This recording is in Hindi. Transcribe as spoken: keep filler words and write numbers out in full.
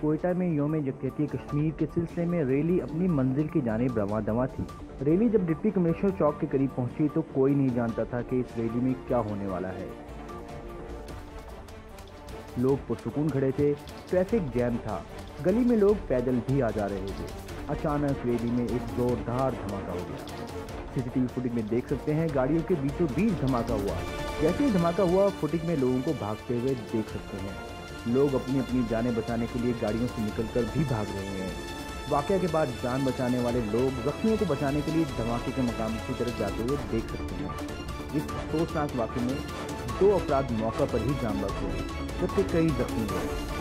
कोयटा में यौम यकजहती कश्मीर के सिलसिले में रैली अपनी मंजिल की जानिब रवां दवा थी। रैली जब डिप्टी कमिश्नर चौक के करीब पहुंची तो कोई नहीं जानता था कि इस रैली में क्या होने वाला है। लोग पुरसुकून खड़े थे, ट्रैफिक जैम था, गली में लोग पैदल भी आ जा रहे थे। अचानक रैली में एक जोरदार धमाका हो गया। सीसीटीवी फुटेज में देख सकते हैं गाड़ियों के बीचों बीच धमाका हुआ। जैसे ही धमाका हुआ फुटेज में लोगों को भागते हुए देख सकते हैं। लोग अपनी अपनी जानें बचाने के लिए गाड़ियों से निकलकर भी भाग रहे हैं। वाकया के बाद जान बचाने वाले लोग जख्मियों को बचाने के लिए धमाके के मकाम की तरफ जाते हुए देख सकते हैं। इस अफसोसनाक वाकये में दो अफराद मौका पर ही जान बच गए, जबकि कई जख्मी हुए।